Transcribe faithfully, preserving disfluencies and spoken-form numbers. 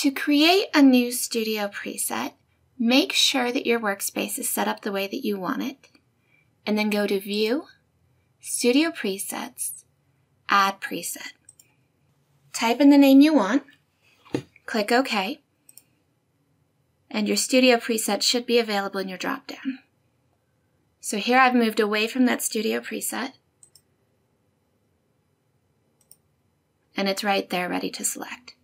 To create a new studio preset, make sure that your workspace is set up the way that you want it, and then go to View, Studio Presets, Add Preset. Type in the name you want, click OK, and your studio preset should be available in your dropdown. So here I've moved away from that studio preset, and it's right there ready to select.